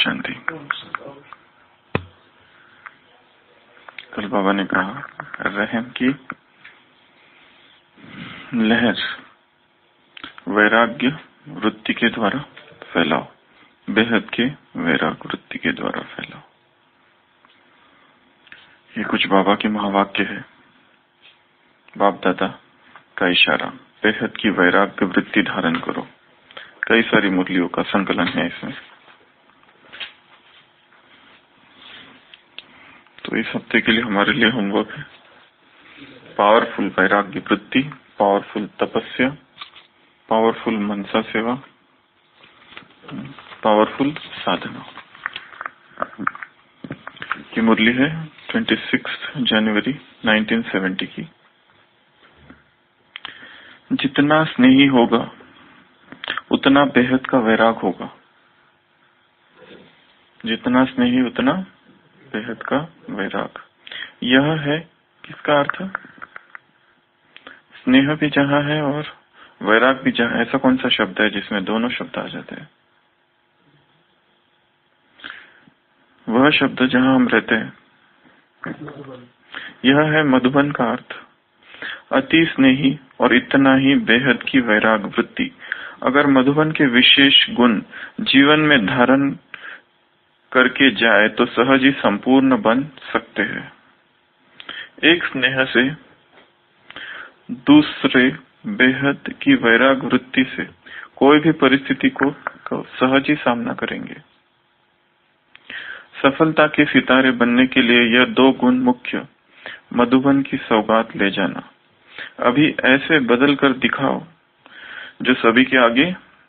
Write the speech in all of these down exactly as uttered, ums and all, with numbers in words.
शांति। कल बाबा ने कहा रहम की लहर वैराग्य वृत्ति के द्वारा फैलाओ, बेहद के वैराग वृत्ति के द्वारा फैलाओ। ये कुछ बाबा के महावाक्य है, बाप दादा का इशारा। बेहद की वैराग्य वृत्ति धारण करो। कई सारी मुरलियों का संकलन है इसमें। तो इस हफ्ते के लिए हमारे लिए होमवर्क है पावरफुल वैराग्य वृत्ति, पावरफुल तपस्या, पावरफुल मनसा सेवा, पावरफुल साधना। ये मुरली है छब्बीस जनवरी उन्नीस सौ सत्तर की। जितना स्नेही होगा उतना बेहद का वैराग होगा। जितना स्नेही उतना बेहद का वैराग। यह है किसका अर्थ? स्नेह भी जहां है और वैराग भी जहां। ऐसा कौन सा शब्द है जिसमें दोनों शब्द आ जाते हैं? वह शब्द जहां हम रहते हैं। यह है मधुबन का अर्थ। अति स्नेही और इतना ही बेहद की वैराग वृत्ति। अगर मधुबन के विशेष गुण जीवन में धारण करके जाए तो सहज ही संपूर्ण बन सकते हैं। एक स्नेह से दूसरे बेहद की वैराग वृत्ति से कोई भी परिस्थिति को, को सहज ही सामना करेंगे। सफलता के सितारे बनने के लिए यह दो गुण मुख्य। मधुबन की सौगात ले जाना। अभी ऐसे बदल कर दिखाओ जो सभी के आगे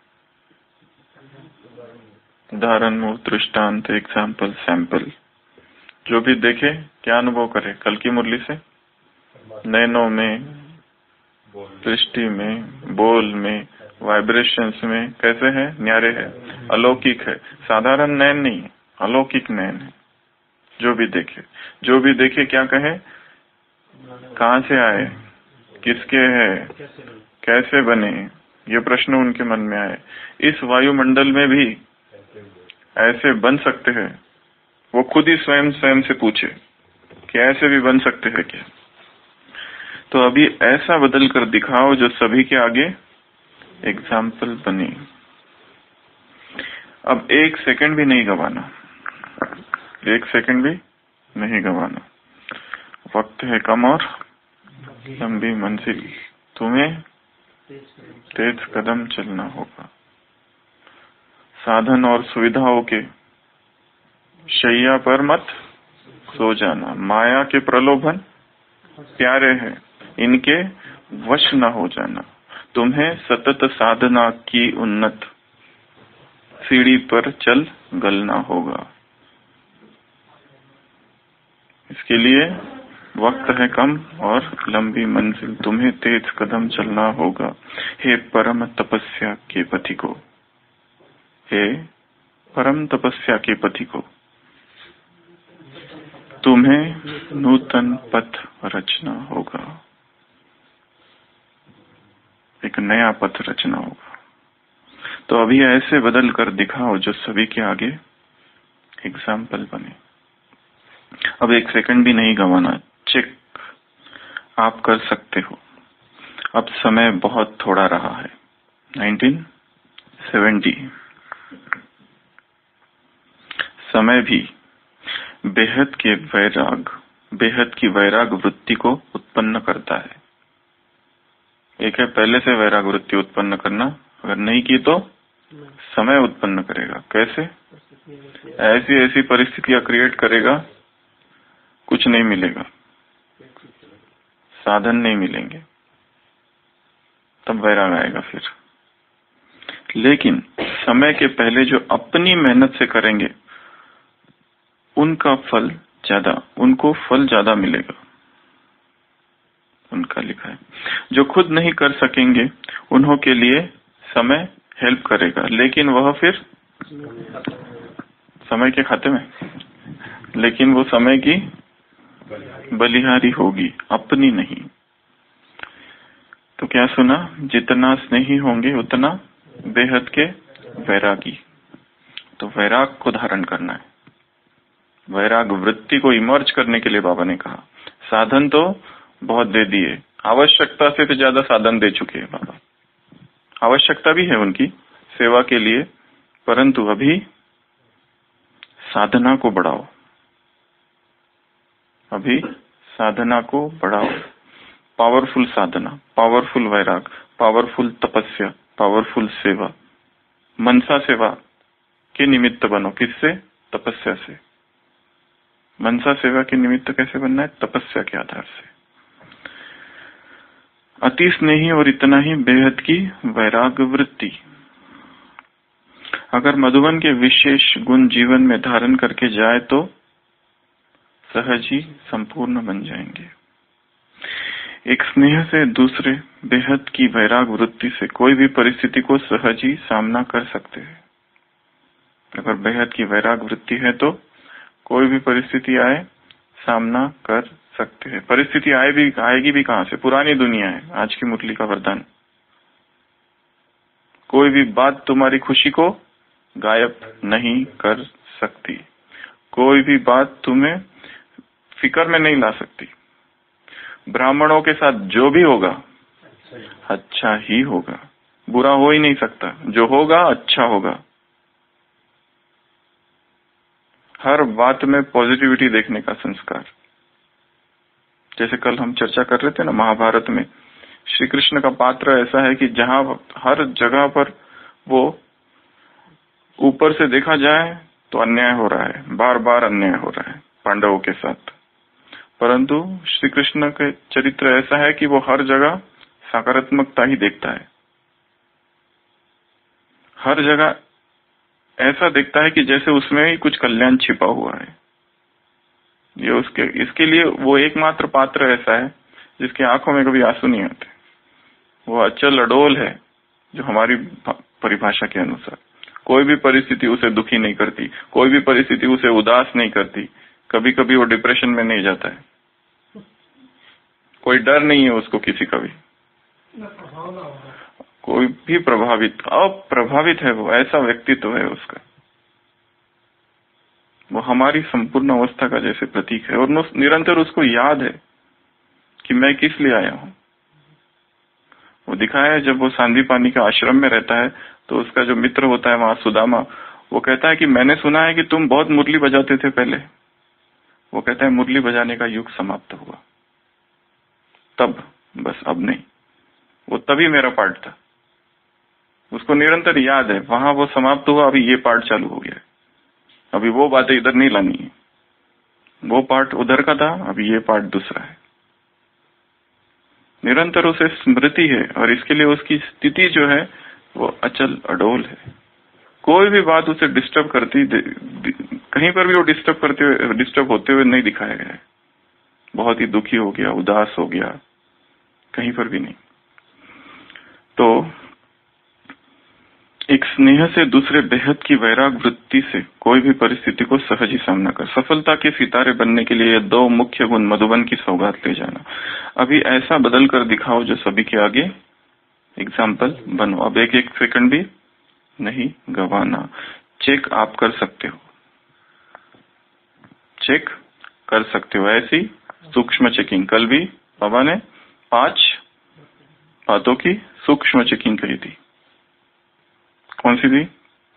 उदाहरण, दृष्टांत, एग्जाम्पल, सैंपल, जो भी देखे क्या अनुभव करे। कल की मुरली से नैनों में, दृष्टि में, बोल में, वाइब्रेशंस में कैसे है? न्यारे है, अलौकिक है। साधारण नैन नहीं है, अलौकिक नैन है। जो भी देखे जो भी देखे क्या कहे? कहाँ से आए, किसके है, कैसे बने, ये प्रश्न उनके मन में आए। इस वायुमंडल में भी ऐसे बन सकते हैं। वो खुद ही स्वयं स्वयं से पूछे कि ऐसे भी बन सकते हैं क्या? तो अभी ऐसा बदल कर दिखाओ जो सभी के आगे एग्जाम्पल बने। अब एक सेकंड भी नहीं गवाना, एक सेकंड भी नहीं गवाना। वक्त है कम और लंबी मंजिल। तुम्हें तेज कदम चलना होगा। साधन और सुविधाओं के शैया पर मत सो जाना। माया के प्रलोभन प्यारे हैं, इनके वश न हो जाना। तुम्हें सतत साधना की उन्नत सीढ़ी पर चल गलना होगा। इसके लिए वक्त है कम और लंबी मंजिल। तुम्हें तेज कदम चलना होगा। हे परम तपस्या के पथि को, हे परम तपस्या के पथि को, तुम्हें नूतन पथ रचना होगा। एक नया पथ रचना होगा। तो अभी ऐसे बदल कर दिखाओ जो सभी के आगे एग्जाम्पल बने। अब एक सेकंड भी नहीं गंवाना। चेक आप कर सकते हो। अब समय बहुत थोड़ा रहा है। उन्नीस सौ सत्तर समय भी बेहद के वैराग बेहद की वैराग वृत्ति को उत्पन्न करता है। एक है पहले से वैराग वृत्ति उत्पन्न करना, अगर नहीं की तो समय उत्पन्न करेगा। कैसे? ऐसी ऐसी परिस्थितियां क्रिएट करेगा, कुछ नहीं मिलेगा, साधन नहीं मिलेंगे, तब वैराग आएगा फिर। लेकिन समय के पहले जो अपनी मेहनत से करेंगे उनका फल ज्यादा, उनको फल ज्यादा मिलेगा। उनका लिखा है जो खुद नहीं कर सकेंगे उन्हों के लिए समय हेल्प करेगा, लेकिन वह फिर समय के खाते में, लेकिन वो समय की बलिहारी होगी, अपनी नहीं। तो क्या सुना? जितना स्नेही होंगे उतना बेहद के वैरागी। तो वैराग को धारण करना है। वैराग वृत्ति को इमर्ज करने के लिए बाबा ने कहा। साधन तो बहुत दे दिए, आवश्यकता से तो ज्यादा साधन दे चुके हैं बाबा। आवश्यकता भी है उनकी सेवा के लिए, परंतु अभी साधना को बढ़ाओ, अभी साधना को बढ़ाओ। पावरफुल साधना, पावरफुल वैराग, पावरफुल तपस्या, पावरफुल सेवा, मनसा सेवा के निमित्त बनो। किससे? तपस्या से। मनसा सेवा के निमित्त कैसे बनना है? तपस्या के आधार से। अति स्नेही और इतना ही बेहद की वैराग वृत्ति। अगर मधुबन के विशेष गुण जीवन में धारण करके जाए तो सहज ही संपूर्ण बन जाएंगे। एक स्नेह से दूसरे बेहद की वैराग वृत्ति से कोई भी परिस्थिति को सहज ही सामना कर सकते हैं। अगर बेहद की वैराग वृत्ति है तो कोई भी परिस्थिति आए सामना कर सकते हैं। परिस्थिति आए भी आएगी भी कहां से? पुरानी दुनिया है। आज की मुरली का वरदान, कोई भी बात तुम्हारी खुशी को गायब नहीं कर सकती, कोई भी बात तुम्हें फिक्र में नहीं ला सकती। ब्राह्मणों के साथ जो भी होगा अच्छा ही होगा, बुरा हो ही नहीं सकता। जो होगा अच्छा होगा। हर बात में पॉजिटिविटी देखने का संस्कार। जैसे कल हम चर्चा कर रहे थे ना, महाभारत में श्री कृष्ण का पात्र ऐसा है कि जहां हर जगह पर वो ऊपर से देखा जाए तो अन्याय हो रहा है, बार बार अन्याय हो रहा है पांडवों के साथ, परंतु श्री कृष्ण के चरित्र ऐसा है कि वो हर जगह सकारात्मकता ही देखता है। हर जगह ऐसा देखता है कि जैसे उसमें ही कुछ कल्याण छिपा हुआ है। ये उसके इसके लिए वो एकमात्र पात्र ऐसा है जिसकी आंखों में कभी आंसू नहीं आते। वो अचल अडोल है, जो हमारी परिभाषा के अनुसार कोई भी परिस्थिति उसे दुखी नहीं करती, कोई भी परिस्थिति उसे उदास नहीं करती। कभी कभी वो डिप्रेशन में नहीं जाता है, कोई डर नहीं है उसको किसी का भी, कोई भी प्रभावित अप्रभावित है। वो ऐसा व्यक्तित्व है उसका, वो हमारी संपूर्ण अवस्था का जैसे प्रतीक है। और निरंतर उसको याद है कि मैं किस लिए आया हूँ। वो दिखाया है जब वो सांदीपानी के आश्रम में रहता है तो उसका जो मित्र होता है वहां सुदामा, वो कहता है कि मैंने सुना है कि तुम बहुत मुरली बजाते थे पहले। वो कहता है मुरली बजाने का युग समाप्त हुआ तब, बस अब नहीं। वो तभी मेरा पार्ट था, उसको निरंतर याद है। वहां वो समाप्त हुआ, अभी ये पार्ट चालू हो गया। अभी वो बातें इधर नहीं लानी है, वो पार्ट उधर का था, अभी ये पार्ट दूसरा है। निरंतर उसे स्मृति है और इसके लिए उसकी स्थिति जो है वो अचल अडोल है। कोई भी बात उसे डिस्टर्ब करती, कहीं पर भी वो डिस्टर्ब करते हुए डिस्टर्ब होते हुए नहीं दिखाया गया है। बहुत ही दुखी हो गया, उदास हो गया, कहीं पर भी नहीं। तो एक स्नेह से दूसरे बेहद की वैराग वृत्ति से कोई भी परिस्थिति को सहज ही सामना कर। सफलता के सितारे बनने के लिए दो मुख्य गुण मधुबन की सौगात ले जाना। अभी ऐसा बदल कर दिखाओ जो सभी के आगे एग्जाम्पल बनो। अब एक एक सेकंड भी नहीं गवाना। चेक आप कर सकते हो, चेक कर सकते हो। ऐसी सूक्ष्म चेकिंग कल भी बाबा ने पांच बातों की सूक्ष्म चेकिंग कही थी। कौन सी थी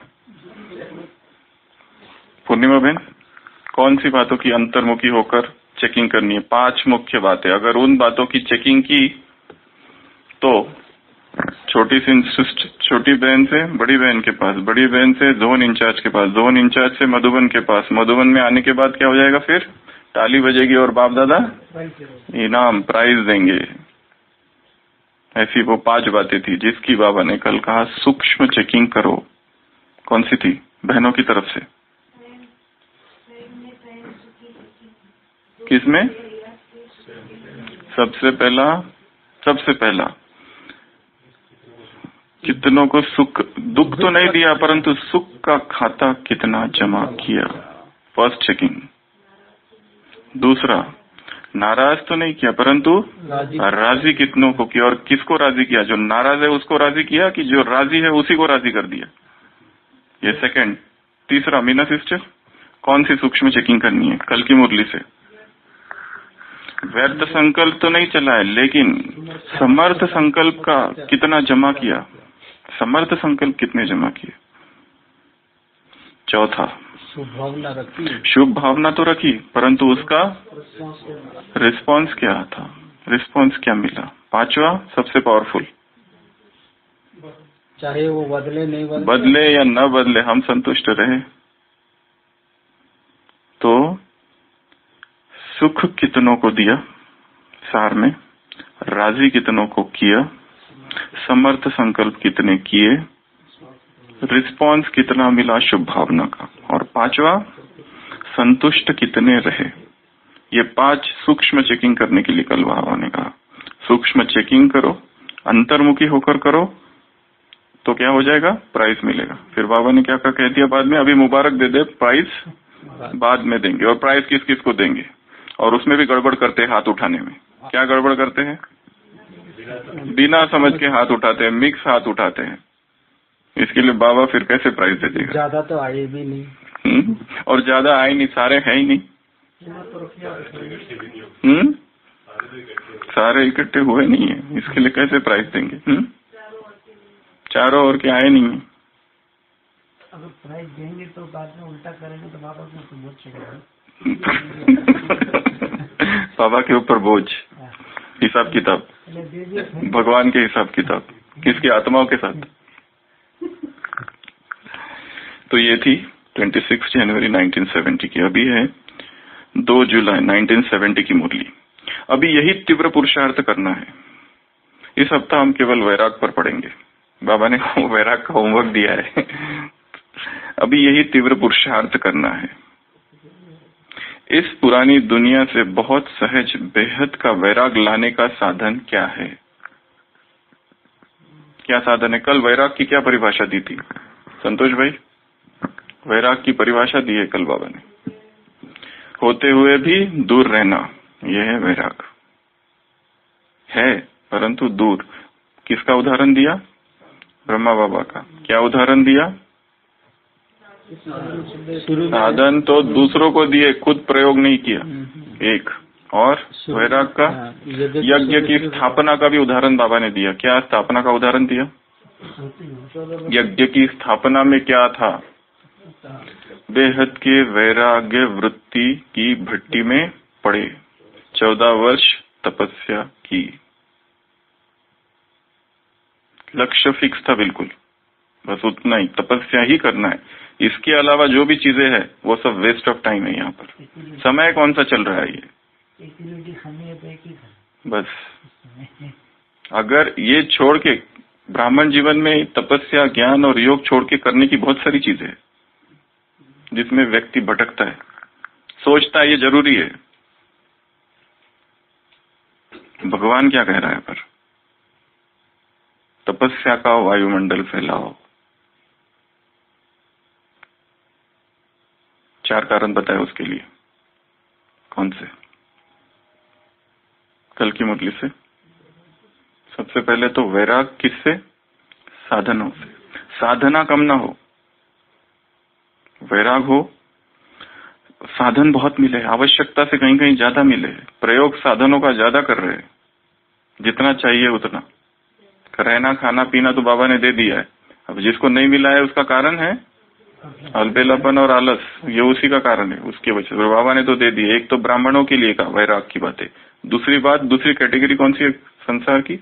पूर्णिमा बहन? कौन सी बातों की अंतर्मुखी होकर चेकिंग करनी है? पांच मुख्य बातें। अगर उन बातों की चेकिंग की तो छोटी सी छोटी बहन से बड़ी बहन के पास, बड़ी बहन से जोन इंचार्ज के पास, जोन इंचार्ज से मधुबन के पास, मधुबन में आने के बाद क्या हो जाएगा? फिर ताली बजेगी और बाप दादा इनाम प्राइज देंगे। ऐसी वो पांच बातें थी जिसकी बाबा ने कल कहा सूक्ष्म चेकिंग करो। कौन सी थी बहनों की तरफ से? किसमें? सबसे पहला सबसे पहला कितनों को सुख दुख तो नहीं दिया, परंतु सुख का खाता कितना जमा किया, फर्स्ट चेकिंग। दूसरा, नाराज तो नहीं किया, परंतु राजी, राजी कितनों को किया। और किसको राजी किया? जो नाराज है उसको राजी किया कि जो राजी है उसी को राजी कर दिया। ये सेकंड। तीसरा, मीना सिस्टर, कौन सी सूक्ष्म चेकिंग करनी है कल की मुरली से? व्यर्थ संकल्प तो नहीं चला है, लेकिन समर्थ संकल्प का कितना जमा किया? समर्थ संकल्प कितने जमा किए? चौथा, शुभ भावना रखी। शुभ भावना तो रखी, परंतु उसका रिस्पांस क्या था? रिस्पांस क्या मिला? पांचवा, सबसे पावरफुल, चाहे वो बदले नहीं बदले, बदले या न बदले, हम संतुष्ट रहे। तो सुख कितनों को दिया सार में, राजी कितनों को किया, समर्थ संकल्प कितने किए, रिस्पांस कितना मिला शुभ भावना का, और पांचवा, संतुष्ट कितने रहे। ये पांच सूक्ष्म चेकिंग करने के लिए कल बाबा ने कहा। सूक्ष्म चेकिंग करो, अंतर्मुखी होकर करो, तो क्या हो जाएगा? प्राइज मिलेगा। फिर बाबा ने क्या कह दिया बाद में, अभी मुबारक दे दे, प्राइज बाद में देंगे। और प्राइज किस किस को देंगे? और उसमें भी गड़बड़ करते हैं हाथ उठाने में। क्या गड़बड़ करते हैं? बिना समझ के हाथ उठाते हैं, मिक्स हाथ उठाते हैं। इसके लिए बाबा फिर कैसे प्राइज दे देगा? ज्यादा तो आए भी नहीं। हुँ? और ज्यादा आए नहीं, सारे है ही नहीं। हम्म सारे इकट्ठे हुए नहीं है, इसके लिए कैसे प्राइज देंगे? हुँ? चारों ओर के आए नहीं है। अगर प्राइज देंगे तो बाद में उल्टा करेंगे तो बाबा को तो बोझ चढ़ेगा। बाबा के ऊपर बोझ, हिसाब किताब, भगवान के हिसाब किताब, किसकी आत्माओं के साथ। तो ये थी छब्बीस जनवरी उन्नीस सौ सत्तर की। अभी है दो जुलाई उन्नीस सौ सत्तर की मुरली। अभी यही तीव्र पुरुषार्थ करना है। इस हफ्ता हम केवल वैराग पर पढ़ेंगे। बाबा ने वैराग का होमवर्क दिया है। अभी यही तीव्र पुरुषार्थ करना है। इस पुरानी दुनिया से बहुत सहज बेहद का वैराग लाने का साधन क्या है? क्या साधन है? कल वैराग की क्या परिभाषा दी थी संतोष भाई? वैराग की परिभाषा दी है कल बाबा ने। होते हुए भी दूर रहना, यह है वैराग। है परंतु दूर। किसका उदाहरण दिया? ब्रह्मा बाबा का। क्या उदाहरण दिया? साधन तो दूसरों को दिए, खुद प्रयोग नहीं किया। एक और वैराग का यज्ञ की स्थापना का भी उदाहरण बाबा ने दिया। क्या स्थापना का उदाहरण दिया? यज्ञ की स्थापना में क्या था? बेहद के वैराग्य वृत्ति की भट्टी में पड़े, चौदह वर्ष तपस्या की। लक्ष्य फिक्स था बिल्कुल, बस उतना ही, तपस्या ही करना है। इसके अलावा जो भी चीजें हैं वो सब वेस्ट ऑफ टाइम है। यहाँ पर समय कौन सा चल रहा है? ये बस अगर ये छोड़ के ब्राह्मण जीवन में तपस्या, ज्ञान और योग छोड़ के करने की बहुत सारी चीजें हैं जिसमें व्यक्ति भटकता है, सोचता है ये जरूरी है। भगवान क्या कह रहा है? पर तपस्या का वायुमंडल फैलाओ। चार कारण बताए उसके लिए। कौन से? कल की मुरली से। सबसे पहले तो वैराग किससे? साधनों से। साधना कम ना हो, वैराग हो। साधन बहुत मिले, आवश्यकता से कहीं कहीं ज्यादा मिले। प्रयोग साधनों का ज्यादा कर रहे हैं, जितना चाहिए उतना। रहना खाना पीना तो बाबा ने दे दिया है। अब जिसको नहीं मिला है उसका कारण है अलबेलापन और आलस, ये उसी का कारण है, उसकी वजह से बाबा ने तो दे दिए। एक तो ब्राह्मणों के लिए का वैराग की बात है। दूसरी बात, दूसरी कैटेगरी कौन सी है संसार की?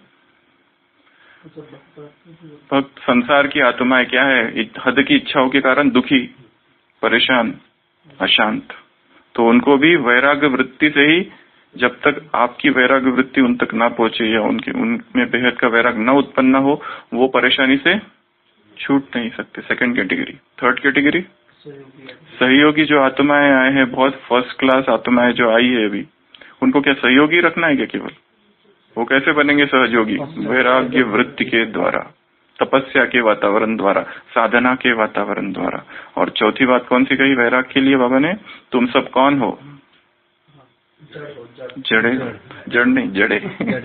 भक्त संसार की आत्माएं क्या है? हद की इच्छाओं के कारण दुखी, परेशान, अशांत। तो उनको भी वैराग्य वृत्ति से ही, जब तक आपकी वैराग्य वृत्ति उन तक ना पहुंचे या उनके उनमें बेहद का वैराग न उत्पन्न हो, वो परेशानी से छूट नहीं सकते। Second category. थर्ड कैटेगरी सहयोगी जो आत्माएं आए हैं, बहुत फर्स्ट क्लास आत्माएं जो आई है अभी, उनको क्या सहयोगी रखना है क्या केवल? वो कैसे बनेंगे सहयोगी? वैराग्य वृत्ति के द्वारा, तपस्या के वातावरण द्वारा, साधना के वातावरण द्वारा। और चौथी बात कौन सी कही वैराग के लिए बाबा ने? तुम सब कौन हो? जड़े। जड़ नहीं, जड़े।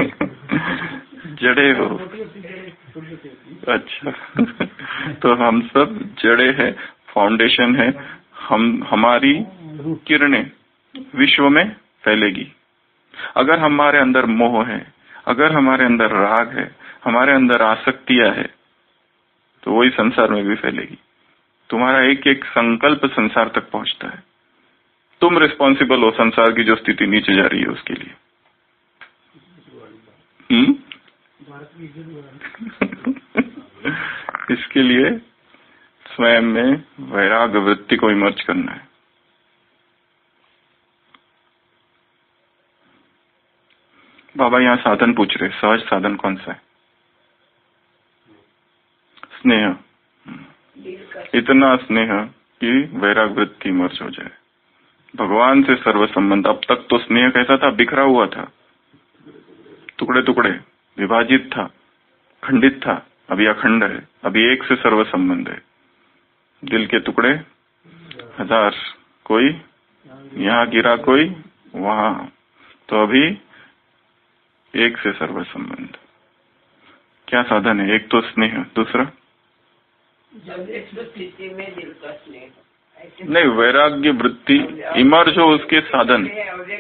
जड़े हो। अच्छा तो हम सब जड़े हैं, फाउंडेशन है, हम हमारी किरणें विश्व में फैलेगी। अगर हमारे अंदर मोह है, अगर हमारे अंदर राग है, हमारे अंदर आसक्तियां है, तो वही संसार में भी फैलेगी। तुम्हारा एक एक संकल्प संसार तक पहुंचता है। तुम रिस्पॉन्सिबल हो संसार की जो स्थिति नीचे जा रही है उसके लिए। हम्म इसके लिए स्वयं में वैराग्य वृत्ति को इमर्ज करना है। बाबा यहाँ साधन पूछ रहे, सहज साधन कौन सा है? स्नेह, इतना स्नेह कि वैराग्य वृत्ति इमर्ज हो जाए, भगवान से सर्व संबंध। अब तक तो स्नेह कैसा था? बिखरा हुआ था, टुकड़े टुकड़े, विभाजित था, खंडित था। अभी अखंड है, अभी एक से सर्व संबंध है। दिल के टुकड़े हजार, कोई यहाँ गिरा, कोई वहां, तो अभी एक से सर्व संबंध। क्या साधन है? एक तो स्नेह, दूसरा स्थिति में दिल का स्नेह नहीं, वैराग्य वृत्ति इमर्ज हो उसके साधन।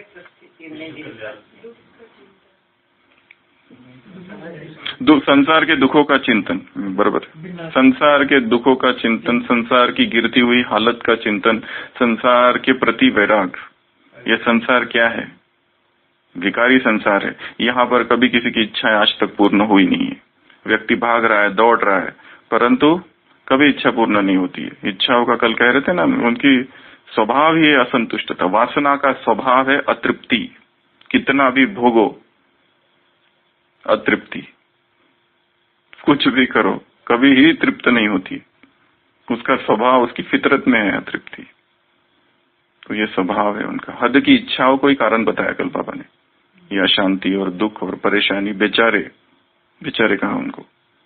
संसार के दुखों का चिंतन, बराबर, संसार के दुखों का चिंतन, संसार की गिरती हुई हालत का चिंतन, संसार के प्रति वैराग। ये संसार क्या है? विकारी संसार है। यहाँ पर कभी किसी की इच्छाएं आज तक पूर्ण हुई नहीं है। व्यक्ति भाग रहा है, दौड़ रहा है, परंतु कभी इच्छा पूर्ण नहीं होती है। इच्छाओं का कल कह रहे थे ना, उनकी स्वभाव ही असंतुष्टता। वासना का स्वभाव है अतृप्ति। कितना भी भोगो, अतृप्ति, कुछ भी करो, कभी ही तृप्त नहीं होती। उसका स्वभाव, उसकी फितरत में है अतृप्ति। तो ये स्वभाव है उनका। हद की इच्छाओं को ही कारण बताया कल बाबा ने। ये अशांति और दुख और परेशानी, बेचारे बेचारे कहा उनको।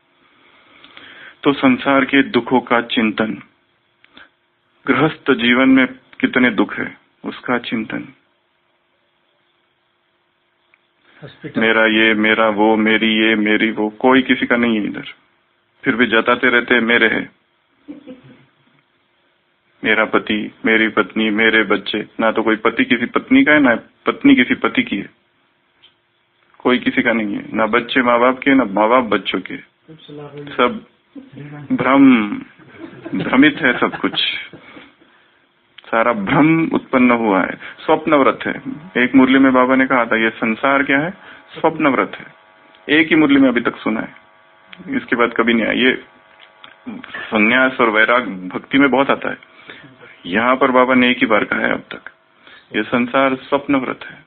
तो संसार के दुखों का चिंतन, गृहस्थ जीवन में कितने दुख है उसका चिंतन। मेरा ये, मेरा वो, मेरी ये, मेरी वो, कोई किसी का नहीं है इधर। फिर भी जताते रहते मेरे है, मेरा पति, मेरी पत्नी, मेरे बच्चे। ना तो कोई पति किसी पत्नी का है, ना पत्नी किसी पति की है। कोई किसी का नहीं है, ना बच्चे माँ बाप के, ना माँ बाप बच्चों के। सब भ्रम, भ्रमित है सब कुछ। सारा भ्रम उत्पन्न हुआ है, स्वप्नव्रत है। एक मुरली में बाबा ने कहा था ये संसार क्या है? स्वप्नव्रत है। एक ही मुरली में अभी तक सुना है, इसके बाद कभी नहीं आया। ये संन्यास और वैराग भक्ति में बहुत आता है, यहाँ पर बाबा ने एक ही बार कहा है अब तक। ये संसार स्वप्नव्रत है,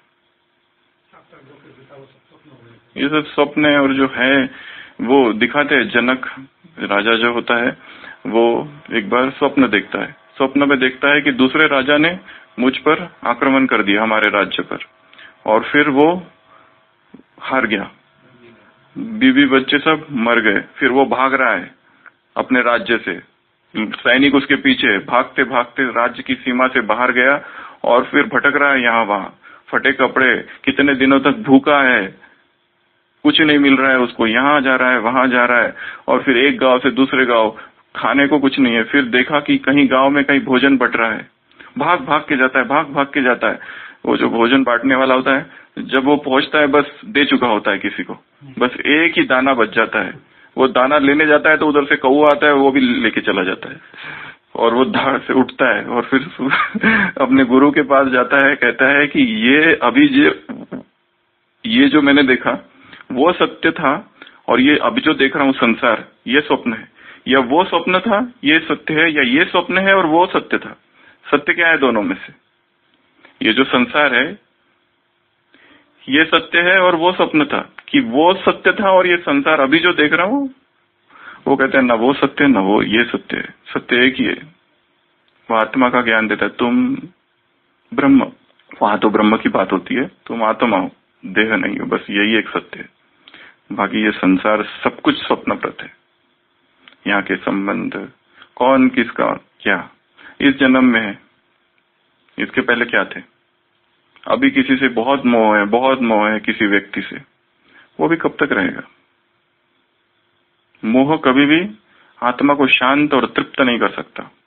ये सब स्वप्न है। और जो है वो दिखाते हैं। जनक राजा जो होता है वो एक बार स्वप्न देखता है। स्वप्न में देखता है कि दूसरे राजा ने मुझ पर आक्रमण कर दिया, हमारे राज्य पर, और फिर वो हार गया। बीवी बच्चे सब मर गए। फिर वो भाग रहा है अपने राज्य से, सैनिक उसके पीछे, भागते भागते राज्य की सीमा से बाहर गया और फिर भटक रहा है यहाँ वहां, फटे कपड़े, कितने दिनों तक भूखा है, कुछ नहीं मिल रहा है उसको। यहाँ जा रहा है, वहां जा रहा है, और फिर एक गांव से दूसरे गांव, खाने को कुछ नहीं है। फिर देखा कि कहीं गांव में कहीं भोजन बट रहा है, भाग भाग के जाता है, भाग भाग के जाता है। वो जो भोजन बांटने वाला होता है, जब वो पहुंचता है बस दे चुका होता है किसी को, बस एक ही दाना बच जाता है। वो दाना लेने जाता है तो उधर से कौवा आता है, वो भी लेके चला जाता है, और वो धाड़ से उठता है और फिर अपने गुरु के पास जाता है, कहता है कि ये अभी जो ये जो मैंने देखा वो सत्य था, और ये अभी जो देख रहा हूँ संसार, ये स्वप्न है। या वो स्वप्न था, ये सत्य है, या ये स्वप्न है और वो सत्य था। सत्य क्या है दोनों में से? ये जो संसार है ये सत्य है, और वो स्वप्न था कि वो सत्य था, और ये संसार अभी जो देख रहा हूँ वो कहते हैं ना वो सत्य ना वो ये सत्य है। सत्य एक ही है। वो आत्मा का ज्ञान देता है, तुम ब्रह्म, वहां तो ब्रह्म की बात होती है, तुम आत्मा हो, देह नहीं हो, बस यही एक सत्य है। बाकी ये संसार सब कुछ स्वप्नप्रत है। यहाँ के संबंध, कौन किसका क्या, इस जन्म में है, इसके पहले क्या थे। अभी किसी से बहुत मोह है, बहुत मोह है किसी व्यक्ति से, वो भी कब तक रहेगा? मोह कभी भी आत्मा को शांत और तृप्त नहीं कर सकता।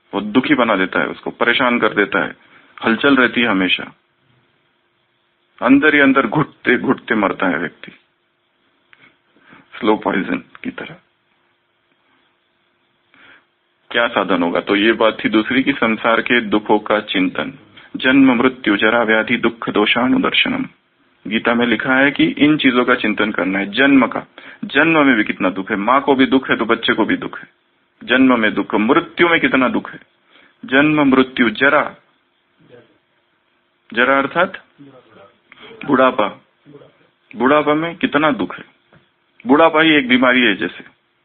वो दुखी बना देता है, उसको परेशान कर देता है, हलचल रहती है हमेशा, अंदर ही अंदर घुटते घुटते मरता है व्यक्ति, स्लो पॉइजन की तरह। क्या साधन होगा? तो ये बात थी दूसरी की संसार के दुखों का चिंतन, जन्म मृत्यु जरा व्याधि दुख दोषानुदर्शनम। गीता में लिखा है कि इन चीजों का चिंतन करना है। जन्म का, जन्म में भी कितना दुख है, माँ को भी दुख है तो बच्चे को भी दुख है, जन्म में दुख, मृत्यु में कितना दुख है, जन्म मृत्यु जरा, जरा अर्थात बुढ़ापा, बुढ़ापा में कितना दुख है। बुढ़ापा ही एक बीमारी है। जैसे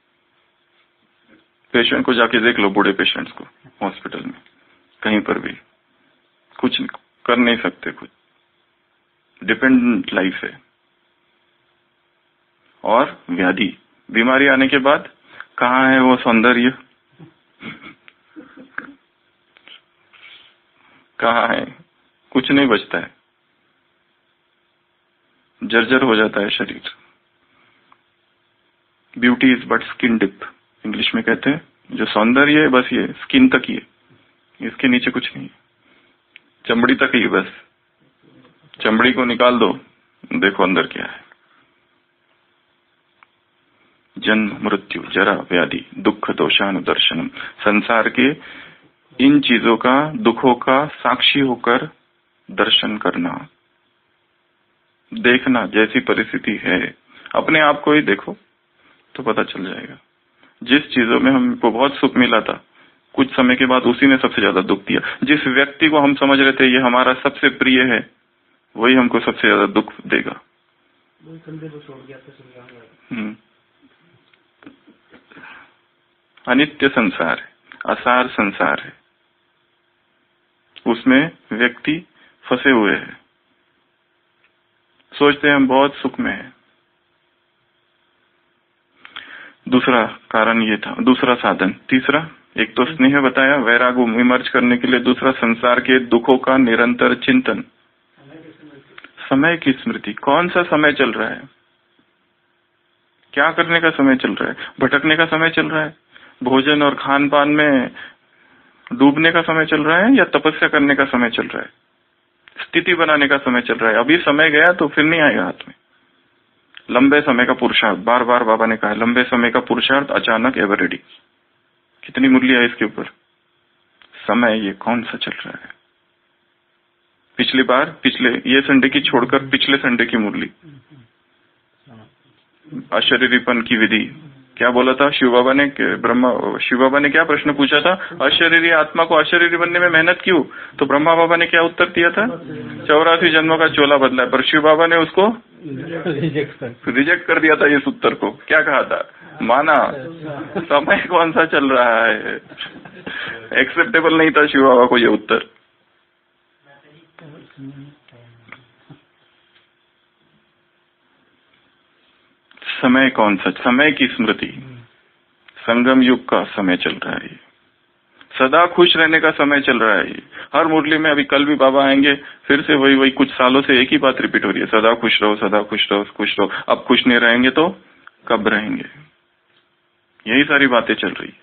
पेशेंट को जाके देख लो, बूढ़े पेशेंट्स को हॉस्पिटल में कहीं पर भी कुछ कर नहीं सकते, कुछ डिपेंडेंट लाइफ है। और व्याधि, बीमारी आने के बाद कहाँ है वो सौंदर्य, कहाँ है, कुछ नहीं बचता है, जर्जर हो जाता है शरीर। Beauty is but skin deep, English में कहते हैं। जो सौंदर्य है बस ये स्किन तक ही है, इसके नीचे कुछ नहीं है, चमड़ी तक ही बस। चमड़ी को निकाल दो, देखो अंदर क्या है। जन्म मृत्यु जरा व्याधि दुख दोषानुदर्शनम, संसार के इन चीजों का, दुखों का साक्षी होकर दर्शन करना, देखना। जैसी परिस्थिति है अपने आप को ही देखो तो पता चल जाएगा। जिस चीजों में हमको बहुत सुख मिला था, कुछ समय के बाद उसी ने सबसे ज्यादा दुख दिया। जिस व्यक्ति को हम समझ रहे थे ये हमारा सबसे प्रिय है, वही हमको सबसे ज्यादा दुख देगा। हम्म अनित्य संसार है, असार संसार है, उसमें व्यक्ति फंसे हुए हैं, सोचते हैं हम बहुत सुख में है। दूसरा कारण ये था, दूसरा साधन। तीसरा, एक तो स्नेह बताया, वैराग्य विमर्श करने के लिए। दूसरा, संसार के दुखों का निरंतर चिंतन, समय की स्मृति। कौन सा समय चल रहा है, क्या करने का समय चल रहा है, भटकने का समय चल रहा है, भोजन और खान पान में डूबने का समय चल रहा है, या तपस्या करने का समय चल रहा है, स्थिति बनाने का समय चल रहा है। अभी समय गया तो फिर नहीं आएगा हाथ में। लंबे समय का पुरुषार्थ, बार बार बाबा ने कहा है, लंबे समय का पुरुषार्थ अचानक एवर रेडी। कितनी मूल्य है इसके ऊपर। समय ये कौन सा चल रहा है। पिछली बार, पिछले ये संडे की छोड़कर पिछले संडे की मुरली, अशरीरीपन की विधि, क्या बोला था शिव बाबा ने? ब्रह्मा शिव बाबा ने क्या प्रश्न पूछा था? अशरीरी आत्मा को अशरीरी बनने में मेहनत क्यों? तो ब्रह्मा बाबा ने क्या उत्तर दिया था? चौरासी जन्मों का चोला बदला है। पर शिव बाबा ने उसको रिजेक्ट कर दिया था इस उत्तर को। क्या कहा था? माना समय कौन सा चल रहा है, एक्सेप्टेबल नहीं था शिव बाबा को ये उत्तर। समय कौन सा? समय की स्मृति, संगम युग का समय चल रहा है, सदा खुश रहने का समय चल रहा है। हर मुरली में, अभी कल भी बाबा आएंगे, फिर से वही वही कुछ सालों से एक ही बात रिपीट हो रही है, सदा खुश रहो, सदा खुश रहो, खुश रहो। अब खुश नहीं रहेंगे तो कब रहेंगे? यही सारी बातें चल रही।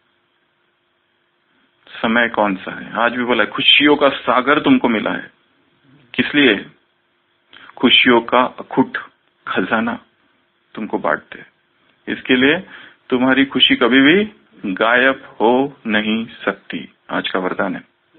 समय कौन सा है? आज भी बोला खुशियों का सागर तुमको मिला है। किस लिए? खुशियों का अखुट खजाना तुमको बांटते, इसके लिए तुम्हारी खुशी कभी भी गायब हो नहीं सकती। आज का वरदान है,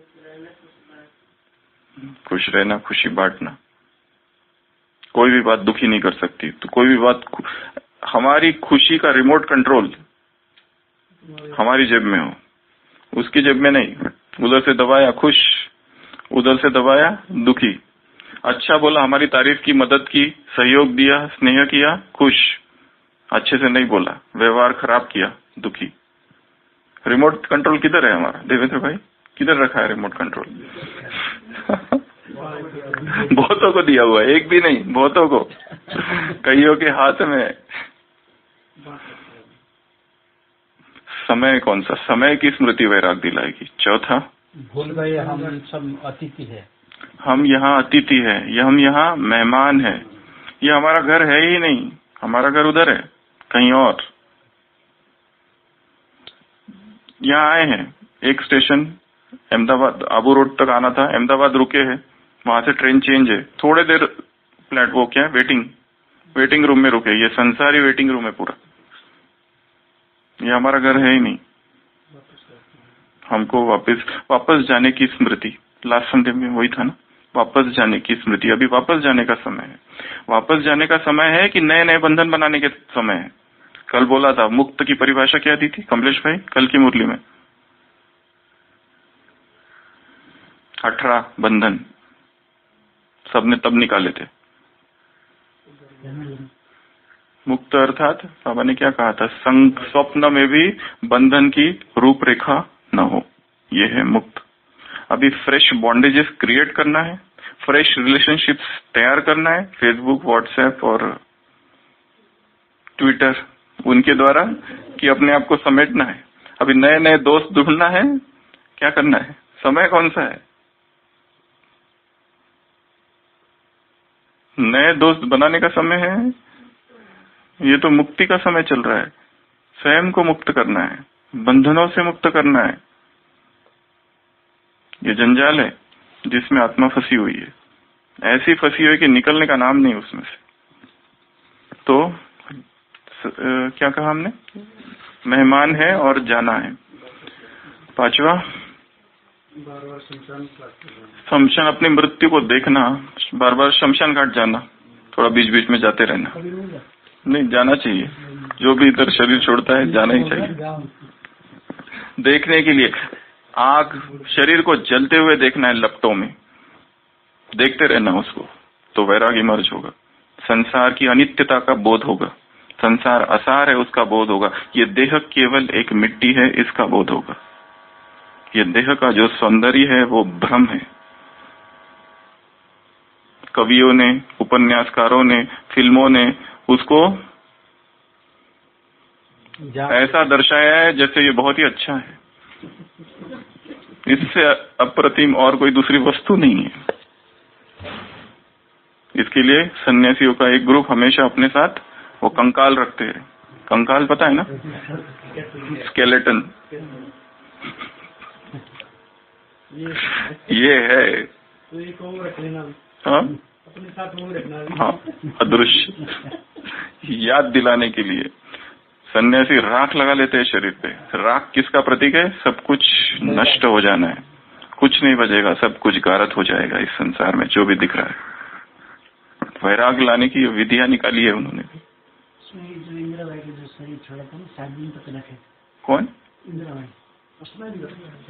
खुश रहना, खुशी बांटना। कोई भी बात दुखी नहीं कर सकती। तो कोई भी बात, हमारी खुशी का रिमोट कंट्रोल हमारी जेब में हो, उसकी जेब में नहीं। उधर से दबाया खुश, उधर से दबाया दुखी। अच्छा बोला, हमारी तारीफ की, मदद की, सहयोग दिया, स्नेह किया, खुश। अच्छे से नहीं बोला, व्यवहार खराब किया, दुखी। रिमोट कंट्रोल किधर है हमारा? देवेंद्र भाई, किधर रखा है रिमोट कंट्रोल? बहुतों को दिया हुआ है, एक भी नहीं, बहुतों को, कईयों के हाथ में। समय कौन सा? समय की स्मृति वैराग दिलाएगी। चौथा, भूल गए हम सब अतिथि है, हम यहाँ अतिथि है, ये हम यहाँ मेहमान है। ये हमारा घर है ही नहीं, हमारा घर उधर है, कहीं और। यहाँ आए हैं, एक स्टेशन अहमदाबाद आबू रोड तक आना था, अहमदाबाद रुके हैं, वहां से ट्रेन चेंज है, थोड़े देर प्लेट वो क्या वेटिंग वेटिंग रूम में रुके। ये संसारी वेटिंग रूम है पूरा, ये हमारा घर है ही नहीं। हमको वापस वापस जाने की स्मृति, लास्ट संडे में वही था ना, वापस जाने की स्मृति। अभी वापस जाने का समय है, वापस जाने का समय है कि नए नए बंधन बनाने के समय है। कल बोला था मुक्त की परिभाषा क्या दी थी कमलेश भाई कल की मुरली में? अठारह बंधन सबने तब निकाले थे। मुक्त अर्थात बाबा ने क्या कहा था? संग स्वप्न में भी बंधन की रूपरेखा न हो, ये है मुक्त। अभी फ्रेश बॉन्डेजेस क्रिएट करना है, फ्रेश रिलेशनशिप्स तैयार करना है, फेसबुक, व्हाट्सएप और ट्विटर उनके द्वारा, कि अपने आप को समेटना है। अभी नए नए दोस्त ढूंढना है, क्या करना है? समय कौन सा है? नए दोस्त बनाने का समय है। ये तो मुक्ति का समय चल रहा है, स्वयं को मुक्त करना है, बंधनों से मुक्त करना है। ये जंजाल है जिसमें आत्मा फंसी हुई है, ऐसी फंसी हुई कि निकलने का नाम नहीं उसमें से। तो स, आ, क्या कहा हमने? मेहमान है और जाना है। पांचवा, शमशान, अपनी मृत्यु को देखना, बार बार शमशान घाट जाना, थोड़ा बीच बीच में जाते रहना। नहीं, जाना चाहिए, जो भी इधर शरीर छोड़ता है जाना ही चाहिए, देखने के लिए। आग, शरीर को जलते हुए देखना है, लपटों में देखते रहना उसको, तो वैराग्य इमर्ज होगा। संसार की अनित्यता का बोध होगा, संसार असार है उसका बोध होगा। ये देह केवल एक मिट्टी है इसका बोध होगा। ये देह का जो सौंदर्य है वो भ्रम है। कवियों ने, उपन्यासकारों ने, फिल्मों ने उसको ऐसा दर्शाया है जैसे ये बहुत ही अच्छा है, इससे अप्रतिम और कोई दूसरी वस्तु नहीं है। इसके लिए सन्यासियों का एक ग्रुप हमेशा अपने साथ वो कंकाल रखते हैं। कंकाल पता है ना? स्केलेटन। ये है तो एक और रख लेना। हाँ? अपने साथ वो रखना। हाँ, अदृश्य याद दिलाने के लिए सन्यासी राख लगा लेते हैं शरीर पे। राख किसका प्रतीक है? सब कुछ नष्ट हो जाना है, कुछ नहीं बचेगा, सब कुछ गारत हो जाएगा इस संसार में जो भी दिख रहा है। वैराग लाने की विधियां निकाली है उन्होंने। जो इंदिरा भाई के जो शरीर छोड़ा था ना, सात दिन तक रखे। कौन? इंदिरा भाई। उसमें भी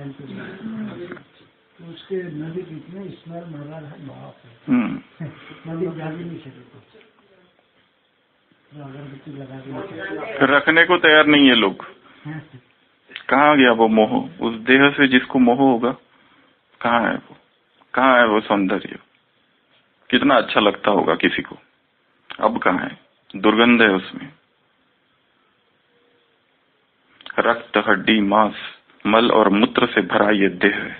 तो उसके नदी की इतने स्मेल मारा है, बाप रे। नदी जा भी नहीं सकते, अगरबत्ती लगा के रखने को तैयार नहीं है लोग। कहाँ गया वो मोह? उस देह से जिसको मोह होगा, कहाँ है वो? कहाँ है वो सौंदर्य? कितना अच्छा लगता होगा किसी को, अब कहाँ है? दुर्गंध है उसमें। रक्त, हड्डी, मांस, मल और मूत्र से भरा ये देह है।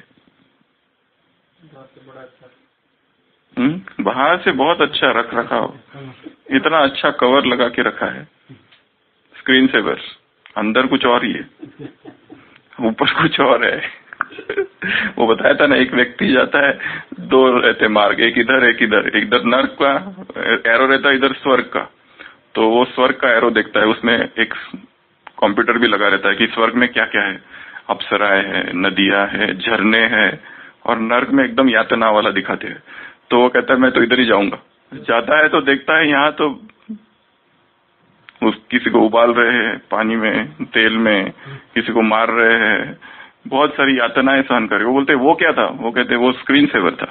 हम्म, बाहर से बहुत अच्छा रख रखा हो, इतना अच्छा कवर लगा के रखा है, स्क्रीन सेवर। अंदर कुछ और ही है, ऊपर कुछ और है। वो बताया था ना, एक व्यक्ति जाता है, दो रहते मार्ग, एक इधर एक इधर, एक इधर नर्क का एरो रहता है, इधर स्वर्ग का। तो वो स्वर्ग का एरो देखता है, उसमें एक कंप्यूटर भी लगा रहता है कि स्वर्ग में क्या क्या है, अप्सराएं है, नदियां है, झरने हैं, और नर्क में एकदम यातना वाला दिखाते हैं। तो वो कहता है मैं तो इधर ही जाऊंगा। जाता है तो देखता है यहाँ तो उस किसी को उबाल रहे हैं पानी में, तेल में, किसी को मार रहे हैं, बहुत सारी यातनाएं सहन करे। वो बोलते वो क्या था? वो कहते वो स्क्रीन सेवर था,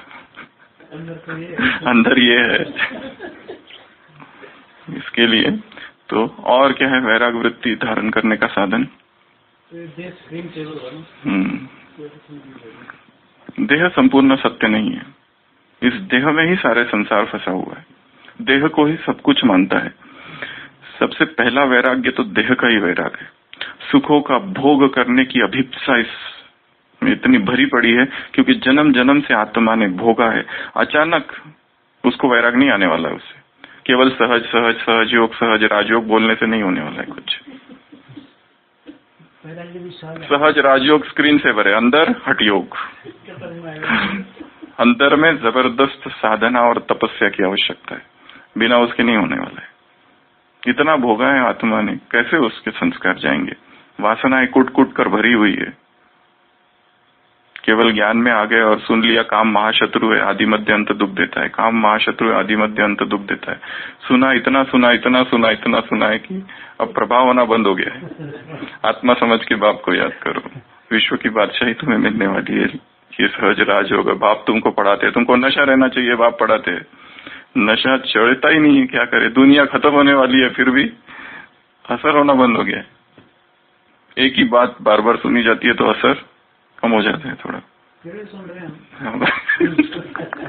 अंदर ये है। इसके लिए तो और क्या है? वैराग वृत्ति धारण करने का साधन देह संपूर्ण सत्य नहीं है। इस देह में ही सारे संसार फंसा हुआ है, देह को ही सब कुछ मानता है। सबसे पहला वैराग्य तो देह का ही वैराग है। सुखों का भोग करने की अभिप्सा इसमें इतनी भरी पड़ी है क्योंकि जन्म जन्म से आत्मा ने भोगा है। अचानक उसको वैराग नहीं आने वाला है। उससे केवल सहज सहज सहज योग सहज राजयोग बोलने से नहीं होने वाला है कुछ। सहज राजयोग स्क्रीन से भरे, अंदर हठयोग। अंदर में जबरदस्त साधना और तपस्या की आवश्यकता है, बिना उसके नहीं होने वाला है। इतना भोगा है आत्मा ने, कैसे उसके संस्कार जाएंगे? वासनाएं कुट कुट कर भरी हुई है। केवल ज्ञान में आ गए और सुन लिया काम महाशत्रु है, आदि मध्य अंत दुख देता है। काम महाशत्रु है, आदि मध्य अंत दुख देता है। सुना, इतना सुना, इतना सुना, इतना सुना है कि अब प्रभाव होना बंद हो गया है। आत्मा समझ के बाप को याद करो, विश्व की बादशाही तुम्हें मिलने वाली है। ये सहज राज होगा। बाप तुमको पढ़ाते हैं, तुमको नशा रहना चाहिए, बाप पढ़ाते हैं। नशा चढ़ता ही नहीं है, क्या करे? दुनिया खत्म होने वाली है, फिर भी असर होना बंद हो गया है। एक ही बात बार बार सुनी जाती है तो असर कम हो जाते हैं थोड़ा। सुन रहे हैं।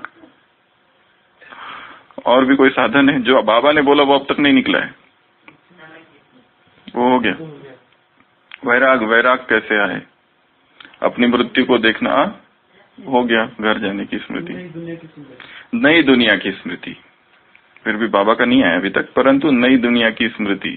और भी कोई साधन है जो बाबा ने बोला वो अब तक नहीं निकला है? वो हो गया वैराग। वैराग कैसे आए? अपनी मृत्यु को देखना हो गया। घर जाने की स्मृति, नई दुनिया की स्मृति। फिर भी बाबा का नहीं आया अभी तक, परंतु नई दुनिया की स्मृति।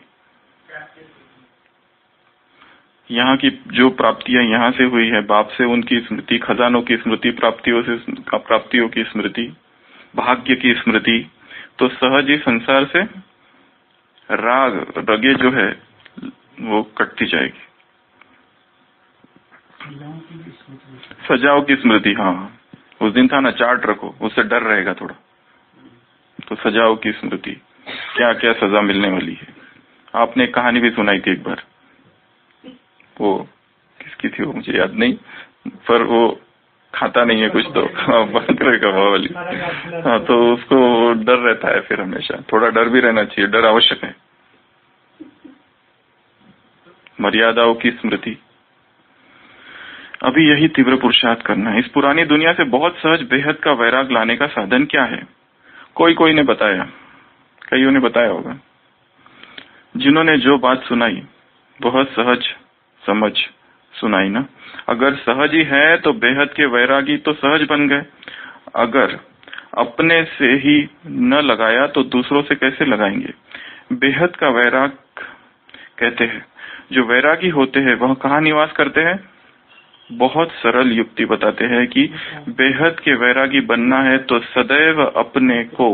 यहाँ की जो प्राप्तियां यहाँ से हुई है, बाप से उनकी स्मृति, खजानों की स्मृति, प्राप्तियों से प्राप्तियों की स्मृति, भाग्य की स्मृति, तो सहज ही संसार से राग रगे जो है वो कटती जाएगी। सजाओ की स्मृति, हाँ उस दिन था ना, चार्ट रखो, उससे डर रहेगा थोड़ा। तो सजाओ की स्मृति, क्या क्या सजा मिलने वाली है। आपने कहानी भी सुनाई थी एक बार, वो किसकी थी वो मुझे याद नहीं, पर वो खाता नहीं है कुछ तो बंद रहेगा वो वाली। हाँ, तो उसको डर रहता है फिर हमेशा। थोड़ा डर भी रहना चाहिए, डर आवश्यक है। मर्यादाओं की स्मृति, अभी यही तीव्र पुरुषार्थ करना है। इस पुरानी दुनिया से बहुत सहज बेहद का वैराग लाने का साधन क्या है? कोई कोई ने बताया, कईयों ने बताया होगा। जिन्होंने जो बात सुनाई बहुत सहज समझ सुनाई ना। अगर सहज ही है तो बेहद के वैरागी तो सहज बन गए। अगर अपने से ही न लगाया तो दूसरों से कैसे लगाएंगे? बेहद का वैराग कहते हैं। जो वैरागी होते हैं वह कहाँ निवास करते हैं? बहुत सरल युक्ति बताते हैं कि बेहद के वैरागी बनना है तो सदैव अपने को,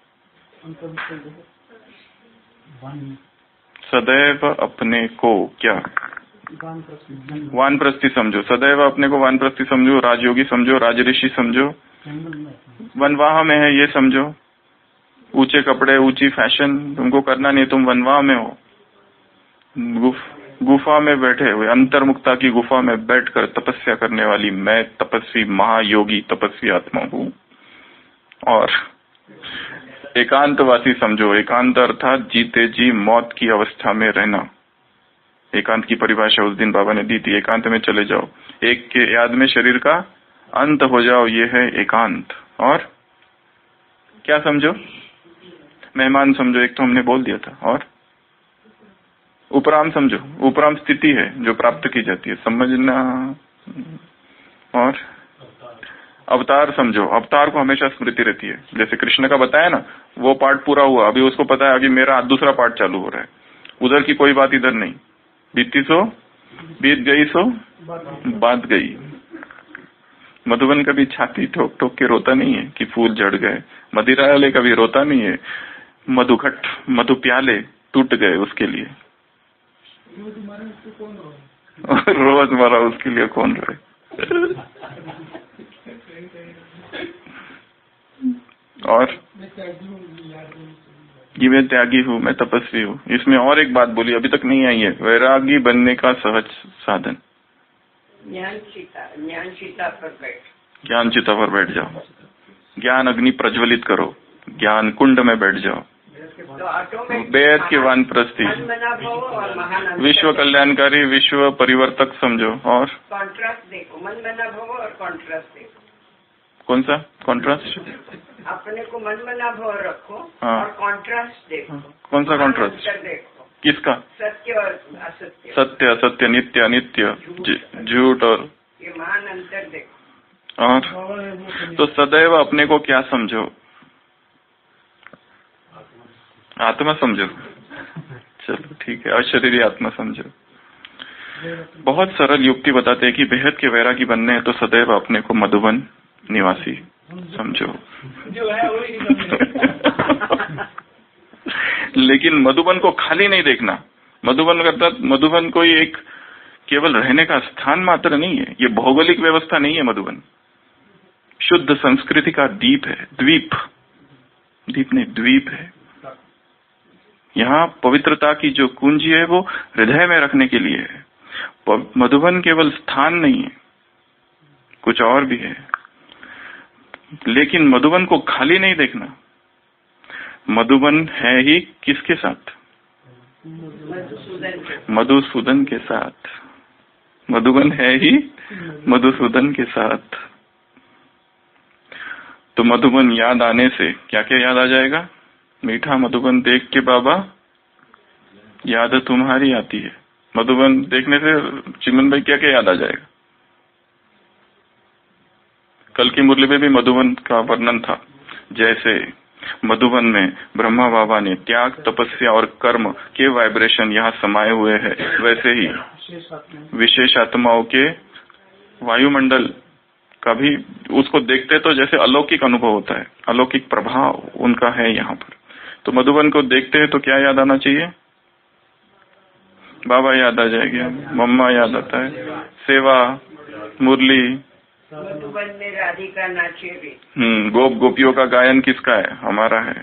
सदैव अपने को क्या वानप्रस्थी समझो, सदैव अपने को वानप्रस्थी समझो, राजयोगी समझो, राजऋषि समझो, वनवाह में है ये समझो। ऊंचे कपड़े, ऊंची फैशन तुमको करना नहीं, तुम वनवाह में हो। गुफ, गुफा में बैठे हुए, अंतर्मुक्ता की गुफा में बैठकर तपस्या करने वाली मैं तपस्वी महायोगी तपस्वी आत्मा हूँ। और एकांतवासी समझो, एकांत अर्थात जीते जी मौत की अवस्था में रहना। एकांत की परिभाषा उस दिन बाबा ने दी थी, एकांत में चले जाओ, एक के याद में शरीर का अंत हो जाओ, ये है एकांत। और क्या समझो? मेहमान समझो, एक तो हमने बोल दिया था। और उपराम समझो, उपराम स्थिति है जो प्राप्त की जाती है, समझना। और अवतार समझो, अवतार को हमेशा स्मृति रहती है। जैसे कृष्ण का बताया ना, वो पार्ट पूरा हुआ, अभी उसको पता है अभी मेरा दूसरा पार्ट चालू हो रहा है। उधर की कोई बात इधर नहीं, बीती सो बीत गई सो बात गई। मधुबन कभी छाती ठोक ठोक के रोता नहीं है कि फूल झड़ गए। मदिरा वाले कभी रोता नहीं है, मधुघट मधु प्याले टूट गए उसके लिए। रोज मरा उसके लिए कौन रोए? और ये मैं त्यागी हूँ, मैं तपस्वी हूँ। इसमें और एक बात बोली अभी तक नहीं आई है, वैरागी बनने का सहज साधन। ज्ञान चिता, ज्ञान चिता पर बैठ, ज्ञान चिता पर बैठ जाओ, ज्ञान अग्नि प्रज्वलित करो, ज्ञान कुंड में बैठ जाओ। तो बेहद की वानप्रस्थी, विश्व कल्याणकारी, विश्व परिवर्तक समझो। और कॉन्ट्रास्ट देखो, मन बना भव और कॉन्ट्रास्ट देखो। कौन सा कॉन्ट्रास्ट? अपने को मन बना भव रखो। हाँ। और कॉन्ट्रास्ट देखो। हाँ। कौन सा कॉन्ट्रास्ट देखो? किसका? सत्य और असत्य, सत्य असत्य, नित्य अनित्य, झूठ और ये महान अंतर देखो। और तो सदैव अपने को क्या समझो? आत्मा समझो। चलो ठीक है, अशरीरी आत्मा समझो। बहुत सरल युक्ति बताते हैं कि बेहद के वैरागी बनने हैं तो सदैव अपने को मधुबन निवासी समझो। जो है वही नहीं लेकिन मधुबन को खाली नहीं देखना। मधुबन अर्थात मधुबन कोई एक केवल रहने का स्थान मात्र नहीं है, ये भौगोलिक व्यवस्था नहीं है। मधुबन शुद्ध संस्कृति का दीप है, द्वीप, दीप नहीं द्वीप है। यहाँ पवित्रता की जो कुंजी है वो हृदय में रखने के लिए है। मधुबन केवल स्थान नहीं है, कुछ और भी है। लेकिन मधुबन को खाली नहीं देखना। मधुबन है ही किसके साथ? मधुसूदन के साथ। मधुबन है ही मधुसूदन के साथ। तो मधुबन याद आने से क्या क्या याद आ जाएगा? मीठा मधुबन देख के बाबा याद तुम्हारी आती है। मधुबन देखने से चिमन भाई क्या क्या याद आ जाएगा? कल की मुरली में भी मधुबन का वर्णन था। जैसे मधुबन में ब्रह्मा बाबा ने त्याग, तपस्या और कर्म के वाइब्रेशन यहाँ समाये हुए हैं, वैसे ही विशेष आत्माओं के वायुमंडल का भी उसको देखते तो जैसे अलौकिक अनुभव होता है, अलौकिक प्रभाव उनका है यहाँ पर। तो मधुबन को देखते हैं तो क्या याद आना चाहिए? बाबा याद आ जाएगी, मम्मा याद आता है, सेवा, मुरली, मधुबन में राधिका नाचे भी। हम्म गोप गोपियों का गायन किसका है? हमारा है।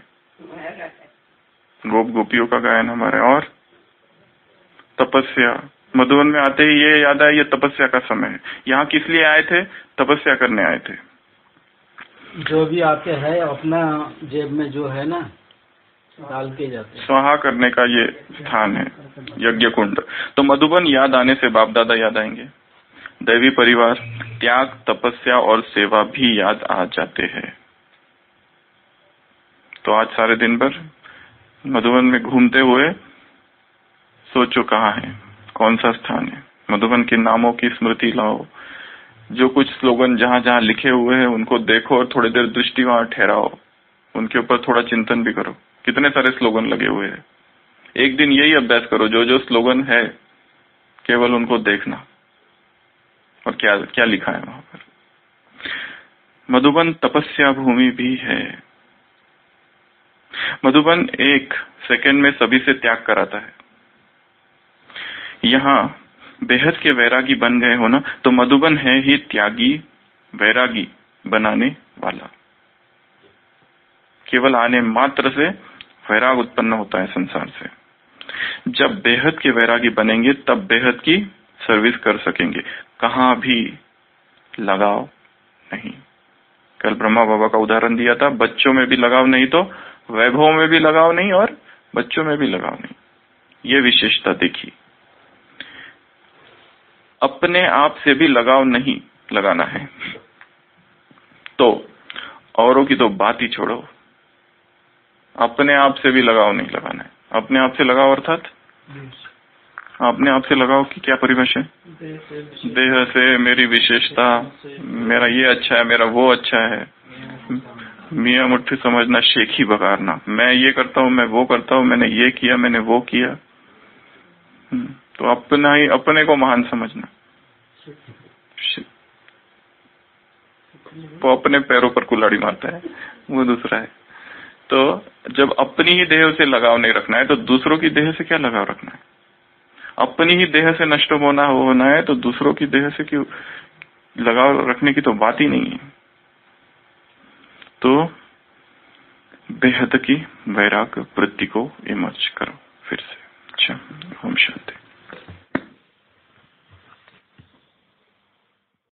गोप गोपियों का गायन हमारा है। और तपस्या, मधुबन में आते ही ये याद आया, ये तपस्या का समय है। यहाँ किस लिए आए थे? तपस्या करने आए थे। जो भी आते हैं अपना जेब में जो है ना डाल के जाते हैं। स्वाहा करने का ये स्थान है, यज्ञ कुंड। तो मधुबन याद आने से बाप दादा याद आएंगे, दैवी परिवार, त्याग, तपस्या और सेवा भी याद आ जाते हैं। तो आज सारे दिन भर मधुबन में घूमते हुए सोचो कहाँ है, कौन सा स्थान है। मधुबन के नामों की स्मृति लाओ। जो कुछ स्लोगन जहाँ जहाँ लिखे हुए हैं उनको देखो और थोड़ी देर दृष्टि वहां ठहराओ, उनके ऊपर थोड़ा चिंतन भी करो। कितने सारे स्लोगन लगे हुए हैं। एक दिन यही अभ्यास करो, जो जो स्लोगन है केवल उनको देखना और क्या क्या लिखा है वहां पर। मधुबन तपस्या भूमि भी है। मधुबन एक सेकंड में सभी से त्याग कराता है। यहाँ बेहद के वैरागी बन गए हो ना, तो मधुबन है ही त्यागी, वैरागी बनाने वाला। केवल आने मात्र से वैराग उत्पन्न होता है संसार से। जब बेहद के वैरागी बनेंगे तब बेहद की सर्विस कर सकेंगे। कहाँ भी लगाव नहीं। कल ब्रह्मा बाबा का उदाहरण दिया था, बच्चों में भी लगाव नहीं तो वैभव में भी लगाव नहीं और बच्चों में भी लगाव नहीं। ये विशेषता देखी। अपने आप से भी लगाव नहीं लगाना है तो औरों की तो बात ही छोड़ो, अपने आप से भी लगाव नहीं लगाना है। अपने आप से लगाव अर्थात अपने आप से लगाव की क्या परिभाषा है? देह से, मेरी विशेषता, मेरा ये अच्छा है, मेरा वो अच्छा है, मियाँ मुट्ठी समझना, शेखी बगारना, मैं ये करता हूँ, मैं वो करता हूँ, मैंने ये किया, मैंने वो किया। तो अपना ही अपने को महान समझना, वो अपने पैरों पर कुल्हाड़ी मारता है, वो दूसरा है। तो जब अपनी ही देह से लगाव नहीं रखना है तो दूसरों की देह से क्या लगाव रखना है? अपनी ही देह से नष्ट होना होना है तो दूसरों की देह से क्यों लगाव रखने की तो बात ही नहीं है। तो बेहद की वैराग वृत्ति को इमर्ज करो फिर से। अच्छा, ओम शांति।